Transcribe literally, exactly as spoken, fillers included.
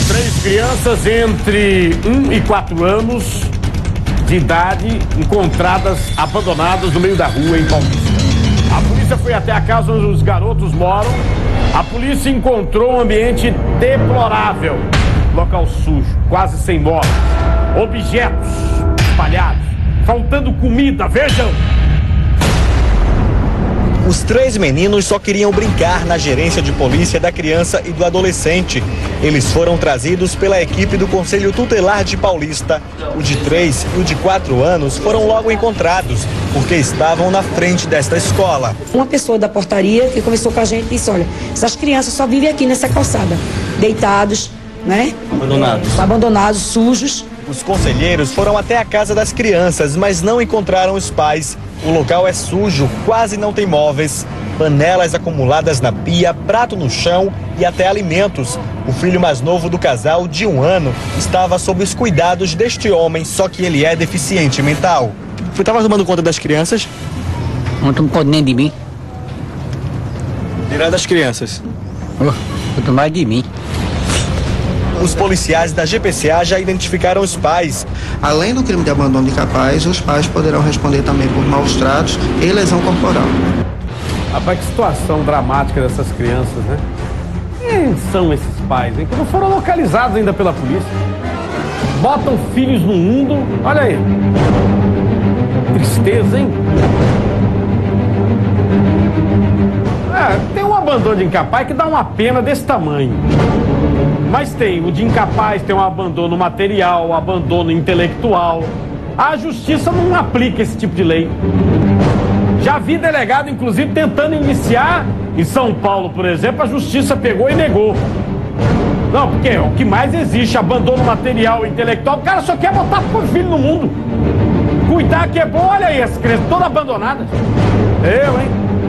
Três crianças entre um e quatro anos de idade encontradas abandonadas no meio da rua em Paulista. A polícia foi até a casa onde os garotos moram. A polícia encontrou um ambiente deplorável, local sujo, quase sem móveis, objetos espalhados, faltando comida. Vejam! Os três meninos só queriam brincar na gerência de polícia da criança e do adolescente. Eles foram trazidos pela equipe do Conselho Tutelar de Paulista. O de três e o de quatro anos foram logo encontrados, porque estavam na frente desta escola. Uma pessoa da portaria que conversou com a gente disse, olha, essas crianças só vivem aqui nessa calçada, deitados, né? Abandonados. Abandonados, sujos. Os conselheiros foram até a casa das crianças, mas não encontraram os pais. O local é sujo, quase não tem móveis, panelas acumuladas na pia, prato no chão e até alimentos. O filho mais novo do casal, de um ano, estava sob os cuidados deste homem, só que ele é deficiente mental. Você estava tomando conta das crianças? Não tomo conta nem de mim. Tirando das crianças. Oh, eu tomo mais de mim. Os policiais da G P C A já identificaram os pais. Além do crime de abandono incapaz, os pais poderão responder também por maus tratos e lesão corporal. Rapaz, que situação dramática dessas crianças, né? Quem são esses pais, hein? Que não foram localizados ainda pela polícia. Botam filhos no mundo. Olha aí. Tristeza, hein? É, tem um abandono de incapaz que dá uma pena desse tamanho. Mas tem o de incapaz, tem um abandono material, abandono intelectual. A justiça não aplica esse tipo de lei. Já vi delegado, inclusive, tentando iniciar em São Paulo, por exemplo, a justiça pegou e negou. Não, porque o que mais existe, abandono material e intelectual, o cara só quer botar o filho no mundo. Cuidar que é bom, olha aí, as crianças todas abandonadas. Eu, hein?